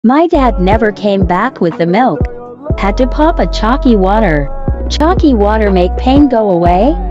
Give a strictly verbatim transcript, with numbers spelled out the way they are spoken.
My dad never came back with the milk. Had to pop a chalky water. Chalky water make pain go away?